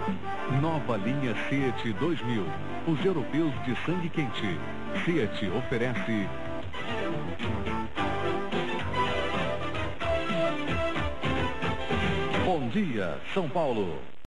Nova linha Seat 2000. Os europeus de sangue quente. Seat oferece... Bom dia, São Paulo.